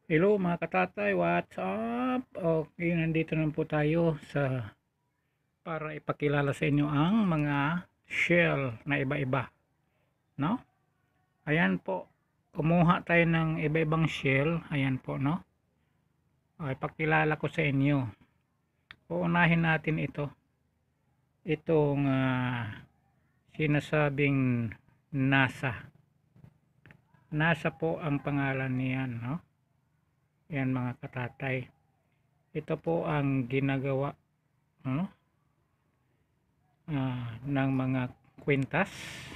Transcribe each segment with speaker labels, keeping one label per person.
Speaker 1: Hello mga katatay, what's up? Okay, nandito na po tayo para ipakilala sa inyo ang mga shell na iba-iba, no? Ayan po, kumuha tayo ng iba-ibang shell, ayan po, no? Ipakilala ko sa inyo. Uunahin natin itong sinasabing NASA. NASA po ang pangalan niyan, no? Yan mga katatay. Ito po ang ginagawa, no? Ng mga kwintas,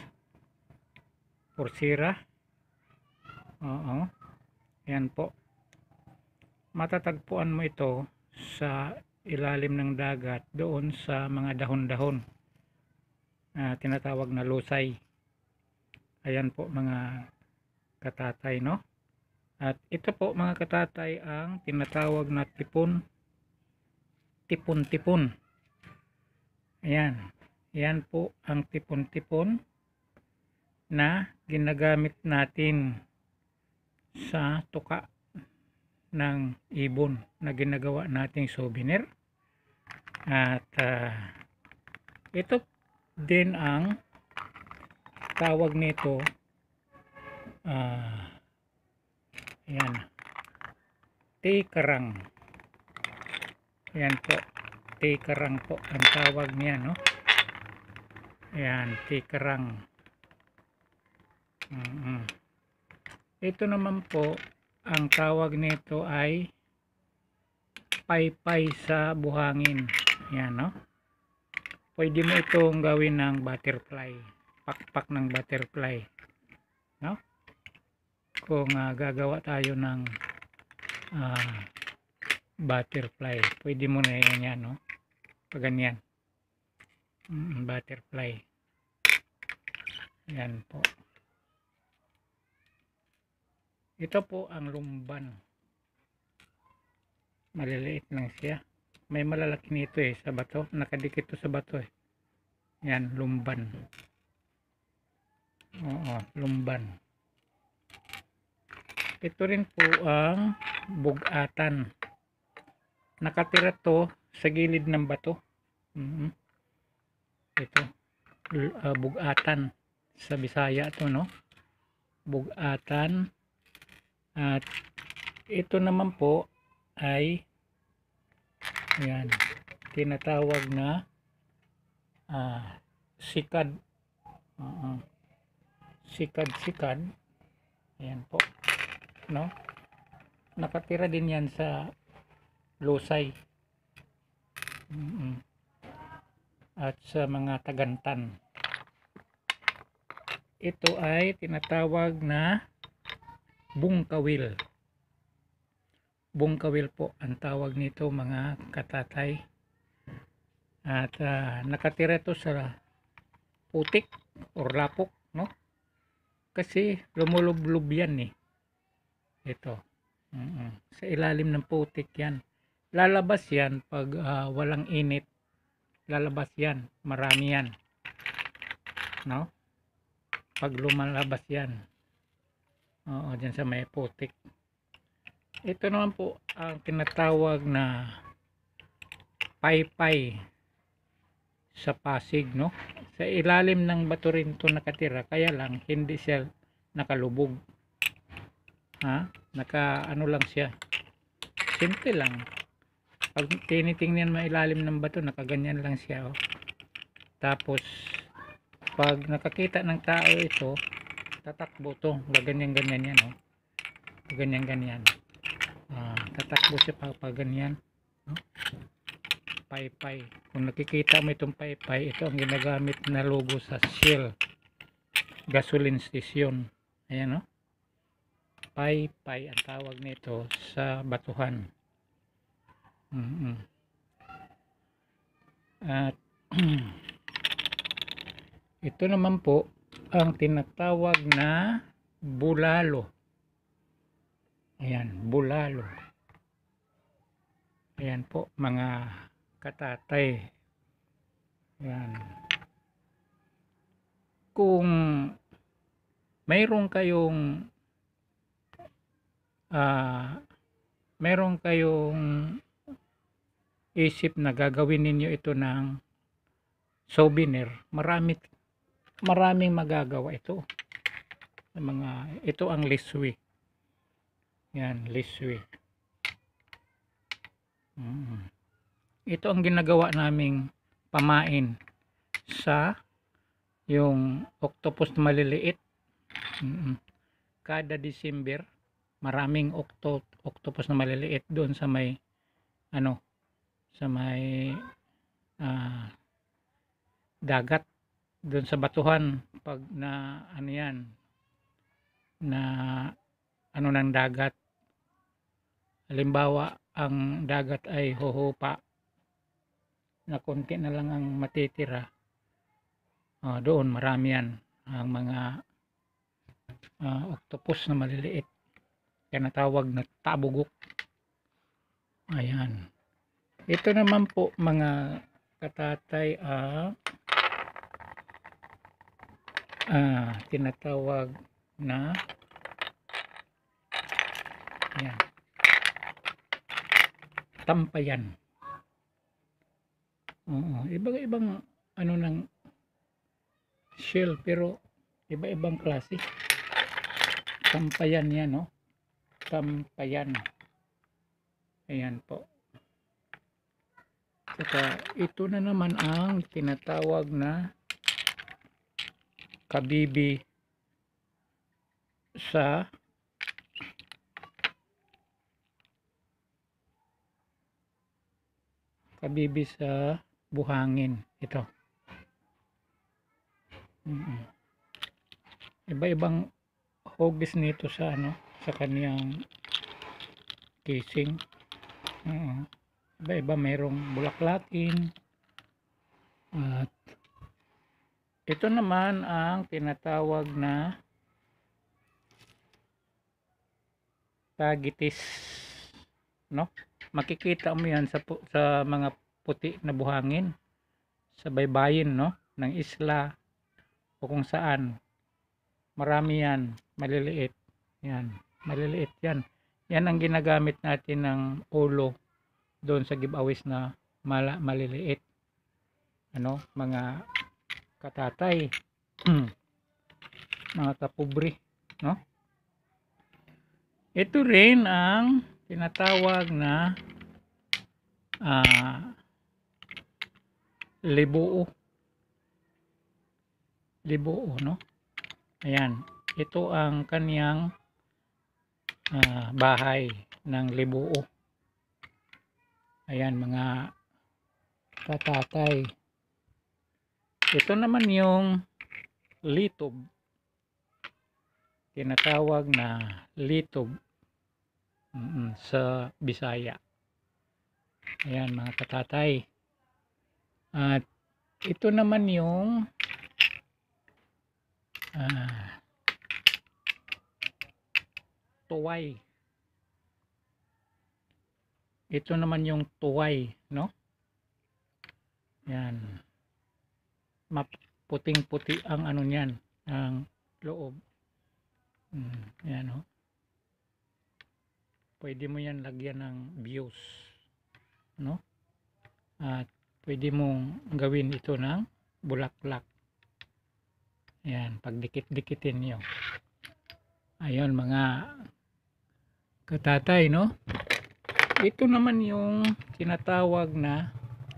Speaker 1: porsira. Oo, yan po. Matatagpuan mo ito sa ilalim ng dagat, doon sa mga dahon-dahon, tinatawag na lusay. Ayan po mga katatay, no? At ito po mga katatay ang tinatawag na tipon-tipon. Ayan, yan po ang tipon-tipon na ginagamit natin sa tuka ng ibon na ginagawa nating souvenir. At ito din ang tawag nito, ayan, tikarang. Ayan po, tikarang po ang tawag niya, no? Ayan, tikarang. Ito naman po, ang tawag nito ay paypay sa buhangin. Ayan, no? Pwede mo itong gawin ng butterfly, pakpak ng butterfly, no? Kung gagawa tayo ng butterfly, pwede mo na yan, no? Pag ganyan, butterfly. Yan po. Ito po ang lumban. Maliliit lang siya. May malalaki nito sa bato. Nakadikit to sa bato Yan, lumban. Oo, lumban. Ito rin po ang bugatan. Nakatira to sa gilid ng bato. Ito, bugatan. Sa Bisaya to, no? Bugatan. At ito naman po ay ayan, tinatawag na sikad. Sikad. Ayan po, no? Nakatira din yan sa lusay at sa mga tagantan. Ito ay tinatawag na bungkawil. Bungkawil po ang tawag nito mga katatay. At nakatira ito sa putik or lapok, no? Kasi lumulublob yan ito. Sa ilalim ng putik yan. Lalabas yan pag walang init. Lalabas yan. Marami yan, no? Pag lumalabas yan. Oo, dyan sa may putik. Ito naman po ang tinatawag na paypay sa Pasig, no? Sa ilalim ng bato rin ito nakatira, kaya lang hindi siya nakalubog. Ano lang siya. Simple lang. Pag tinitingnan mo ilalim ng bato, nakaganyan lang siya, Tapos pag nakakita ng tao ito, tatakbo to, ganyan yan, ganyan. Tatakbo siya pag ganyan, no? Paypay. Kung nakikita mo itong paypay, ito ang ginagamit na logo sa Shell gasoline station. Ayan, no? Paypay ang tawag nito sa batuhan. At ito naman po ang tinatawag na bulalo. Ayan, bulalo. Ayan po mga katatay. Ayan. Kung mayroon kayong meron kayong isip na gagawin ninyo ito ng souvenir, maraming magagawa ito. Ito ang liswi. Yan, liswi. Ito ang ginagawa naming pamain sa yung octopus na maliliit. Kada December, maraming octopus na maliliit doon sa may dagat, doon sa batuhan. Pag na ng dagat, halimbawa ang dagat ay huhupa na konti na lang ang matitira, doon marami yan ang mga octopus na maliliit, kaya natawag na tabugok. Ayan, ito naman po mga katatay, tinatawag na tampayan. Iba-ibang ng shell, pero iba-ibang klase. Tampayan yan, no? Tampayan. Ayan po. Saka ito na naman ang tinatawag na kabibi sa buhangin. Ito. Iba-ibang hugis nito sa sa kaniyang casing. Iba-iba, mayroong bulaklakin. At ito naman ang tinatawag na tagitis, no? Makikita mo yan sa mga puti na buhangin sa baybayin, no, ng isla o kung saan. Marami yan, maliliit. Yan, maliliit yan. Yan ang ginagamit natin ng ulo doon sa giveaways na maliliit. Mga katatay, mga kapobre, no? Ito rin ang tinatawag na libuo, no? Ayan, ito ang kaniyang bahay ng libuo. Ayan mga katatay. Ito naman yung litob, tinatawag na litob sa Bisaya. Ayan mga katatay. At ito naman yung tuway. Ito naman yung tuway, no? Yan. Maputing-puti ang niyan, ang loob. Yan, no? Pwede mo yan lagyan ng views, no? At pwede mong gawin ito ng bulaklak. Yan, pagdikit-dikitin nyo. Ayun mga katatay, no? Ito naman yung tinatawag na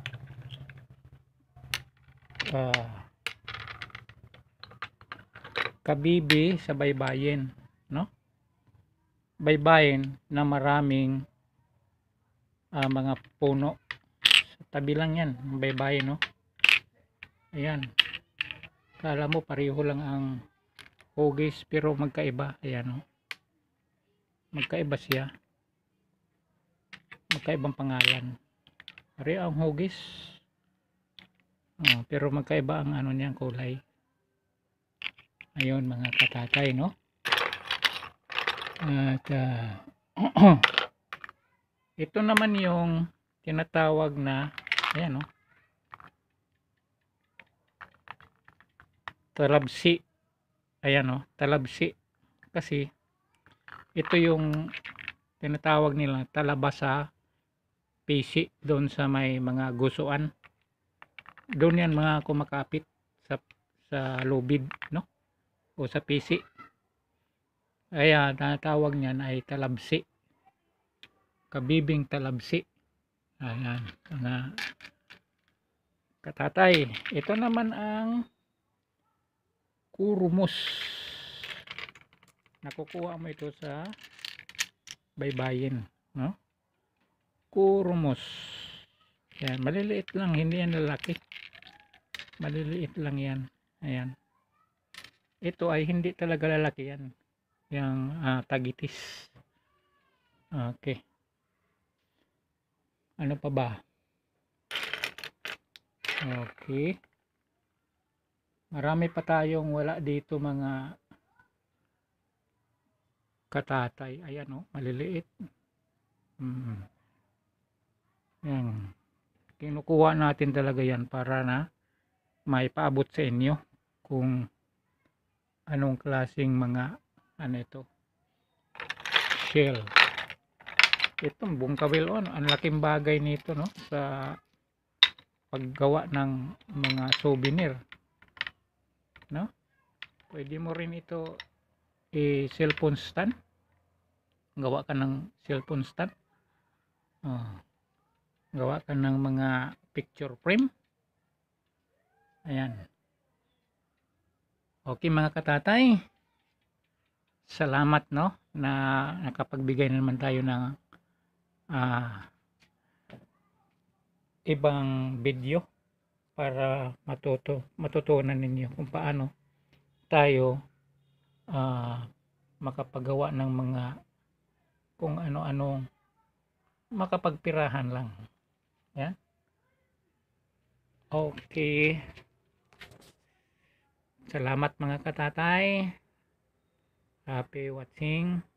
Speaker 1: kabibi sa baybayin, no? Baybayin na maraming mga puno. Sa tabi lang yan, baybayin, no? Ayan. Kala mo pareho lang ang hugis, pero magkaiba. Ayan, no? Magkaiba siya. Magkaibang pangalan. Pareho ang hugis. Pero magkaiba ang niyang kulay. Ayun mga katatay, no? At ito naman yung tinatawag na ayan, no? Talabsi. Ayan, no? Talabsi. Kasi ito yung tinatawag nila talabasa pisi doon sa may mga gusuan. Doon yan mga kumakapit sa lubid, no? O sa pisi. Kaya tinatawag niyan ay talabsi. Kabibing talabsi. Ayan, mga katatay. Ito naman ang kurumos. Nakukuha mo ito sa baybayin, no? Kurumos. Yan, maliliit lang, hindi yan lalaki. Maliliit lang yan. Ayan. Ito ay hindi talaga lalaki yan. Yang tagitis. Okay. Ano pa ba? Okay. Marami pa tayong wala dito mga katatay. Ayan o, maliliit. Yan. Kinukuha natin talaga yan para na maipaabot sa inyo kung anong klaseng mga ano ito, shell. Itong bungkawil on, ang laking bagay nito, no, sa paggawa ng mga souvenir, no? Pwede mo rin ito cellphone stand, gawa ka ng cellphone stand, gawa ka ng mga picture frame. Ayan. Okay mga katatay, salamat, no, na nakapagbigay na naman tayo ng ibang video para matutunan ninyo kung paano tayo makapagawa ng mga kung ano-anong makapagpirahan lang. Yan. Okay. Salamat mga katatay. Happy watching.